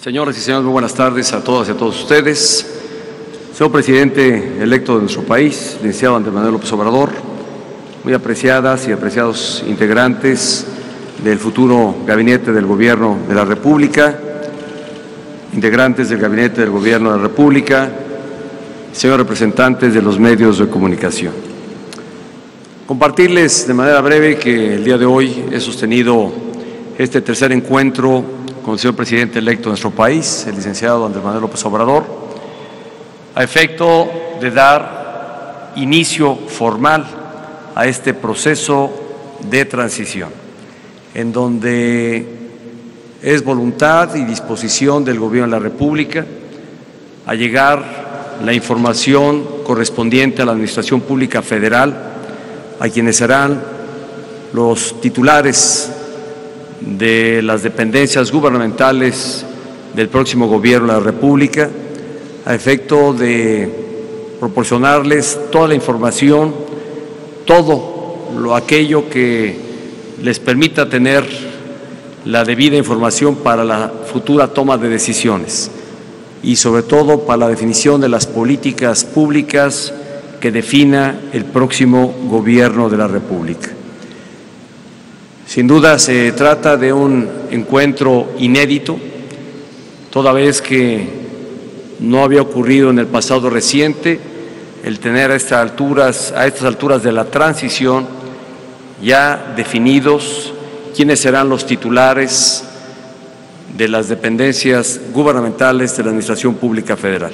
Señoras y señores, muy buenas tardes a todas y a todos ustedes. Señor presidente electo de nuestro país, licenciado Andrés Manuel López Obrador, muy apreciadas y apreciados integrantes del futuro gabinete del Gobierno de la República, integrantes del gabinete del Gobierno de la República, señores representantes de los medios de comunicación. Compartirles de manera breve que el día de hoy he sostenido este tercer encuentro con el señor presidente electo de nuestro país, el licenciado Andrés Manuel López Obrador, a efecto de dar inicio formal a este proceso de transición, en donde es voluntad y disposición del Gobierno de la República a llegar la información correspondiente a la Administración Pública Federal, a quienes serán los titulares de las dependencias gubernamentales del próximo Gobierno de la República, a efecto de proporcionarles toda la información, todo aquello que les permita tener la debida información para la futura toma de decisiones y sobre todo para la definición de las políticas públicas que defina el próximo Gobierno de la República. Sin duda se trata de un encuentro inédito, toda vez que no había ocurrido en el pasado reciente el tener a estas alturas de la transición ya definidos quiénes serán los titulares de las dependencias gubernamentales de la Administración Pública Federal.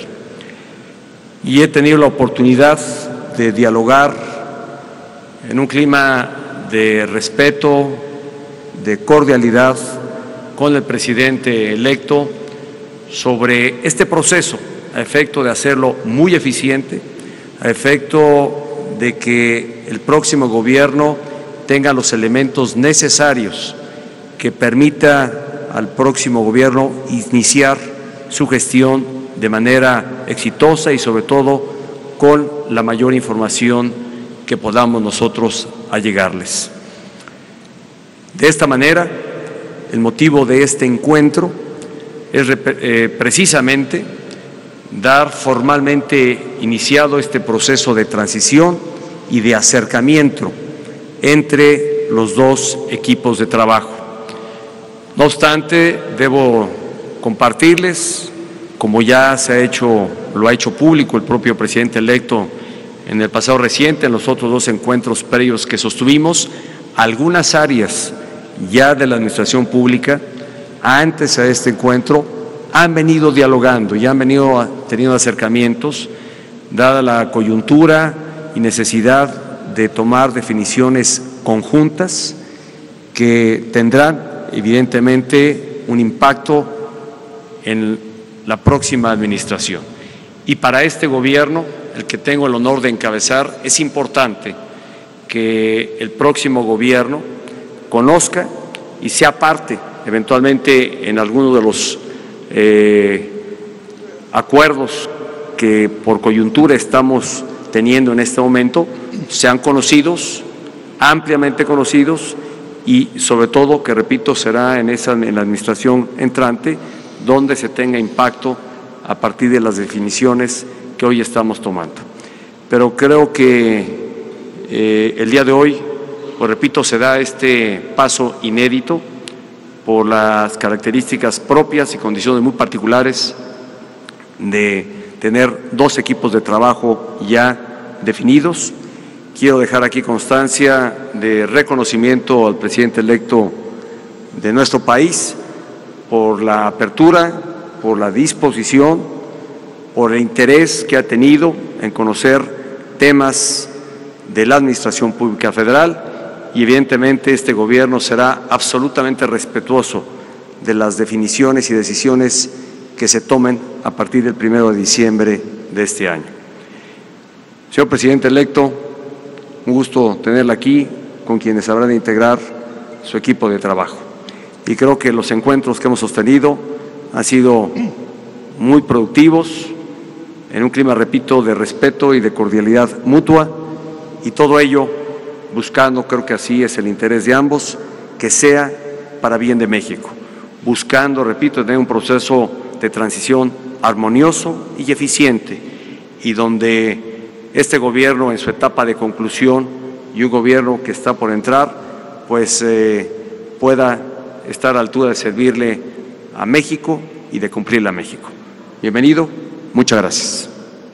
Y he tenido la oportunidad de dialogar en un clima de respeto, de cordialidad con el presidente electo sobre este proceso, a efecto de hacerlo muy eficiente, a efecto de que el próximo gobierno tenga los elementos necesarios que permita al próximo gobierno iniciar su gestión de manera exitosa y sobre todo con la mayor información que podamos nosotros allegarles. De esta manera, el motivo de este encuentro es precisamente dar formalmente iniciado este proceso de transición y de acercamiento entre los dos equipos de trabajo. No obstante, debo compartirles, como ya lo ha hecho público el propio presidente electo en el pasado reciente, en los otros dos encuentros previos que sostuvimos, algunas áreas ya de la administración pública, antes a este encuentro, han venido dialogando y han venido teniendo acercamientos, dada la coyuntura y necesidad de tomar definiciones conjuntas que tendrán evidentemente un impacto en la próxima administración. Y para este gobierno, el que tengo el honor de encabezar, es importante que el próximo gobierno conozca y sea parte eventualmente en alguno de los acuerdos que por coyuntura estamos teniendo en este momento, sean conocidos, ampliamente conocidos y sobre todo, que repito, será en la administración entrante donde se tenga impacto a partir de las definiciones que hoy estamos tomando. Pero creo que el día de hoy, pues repito, se da este paso inédito por las características propias y condiciones muy particulares de tener dos equipos de trabajo ya definidos. Quiero dejar aquí constancia de reconocimiento al presidente electo de nuestro país por la apertura, por la disposición, por el interés que ha tenido en conocer temas de la Administración Pública Federal y evidentemente este gobierno será absolutamente respetuoso de las definiciones y decisiones que se tomen a partir del 1 de diciembre de este año. Señor presidente electo, un gusto tenerla aquí con quienes habrán de integrar su equipo de trabajo. Y creo que los encuentros que hemos sostenido han sido muy productivos, en un clima, repito, de respeto y de cordialidad mutua, y todo ello buscando, creo que así es el interés de ambos, que sea para bien de México, buscando, repito, tener un proceso de transición armonioso y eficiente, y donde este gobierno en su etapa de conclusión y un gobierno que está por entrar, pues pueda estar a la altura de servirle a México y de cumplirle a México. Bienvenido, muchas gracias.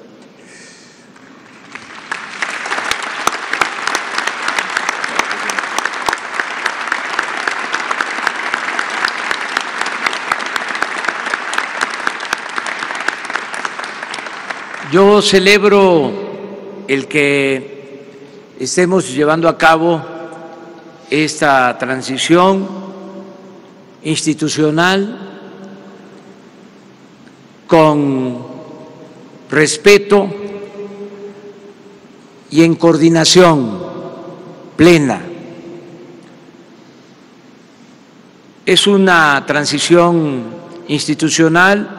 Yo celebro el que estemos llevando a cabo esta transición institucional con respeto y en coordinación plena. Es una transición institucional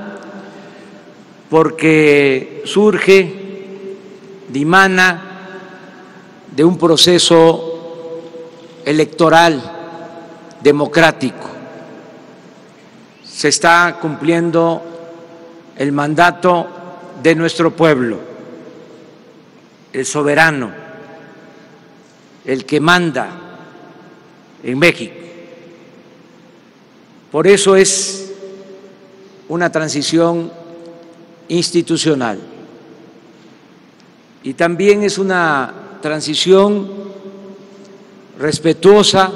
porque surge, dimana de un proceso electoral democrático. Se está cumpliendo el mandato de nuestro pueblo, el soberano, el que manda en México. Por eso es una transición institucional y también es una transición respetuosa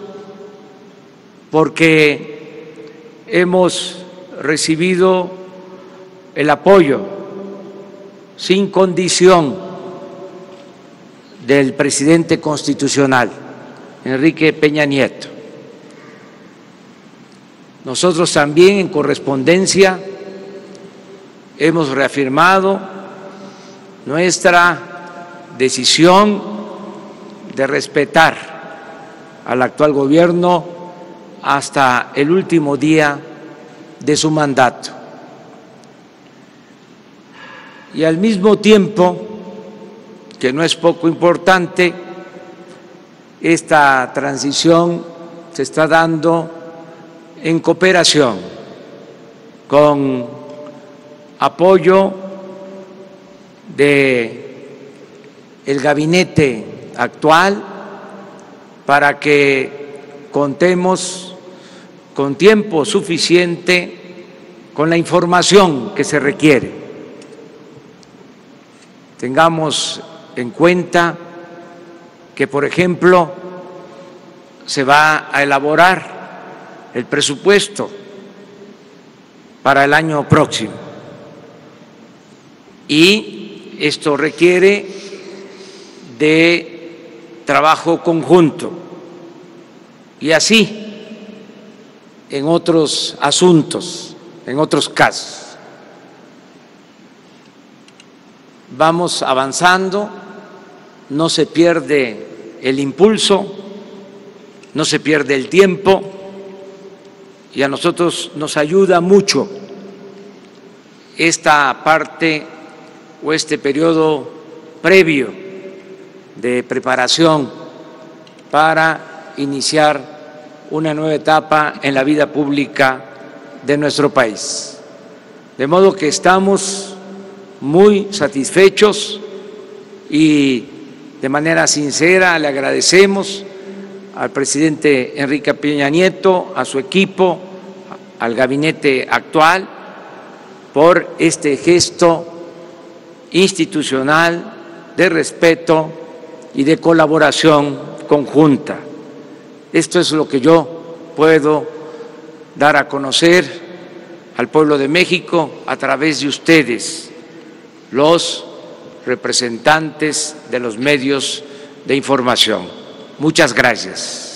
porque hemos recibido el apoyo sin condición del presidente constitucional, Enrique Peña Nieto. Nosotros también en correspondencia hemos reafirmado nuestra decisión de respetar al actual gobierno hasta el último día de su mandato. Y al mismo tiempo, que no es poco importante, esta transición se está dando en cooperación con apoyo del gabinete actual para que contemos con tiempo suficiente con la información que se requiere. Tengamos en cuenta que, por ejemplo, se va a elaborar el presupuesto para el año próximo. Y esto requiere de trabajo conjunto y así en otros asuntos, en otros casos. Vamos avanzando, no se pierde el impulso, no se pierde el tiempo y a nosotros nos ayuda mucho esta parte o este periodo previo de preparación para iniciar una nueva etapa en la vida pública de nuestro país. De modo que estamos muy satisfechos y de manera sincera le agradecemos al presidente Enrique Peña Nieto, a su equipo, al gabinete actual, por este gesto institucional de respeto y de colaboración conjunta. Esto es lo que yo puedo dar a conocer al pueblo de México a través de ustedes, los representantes de los medios de información. Muchas gracias.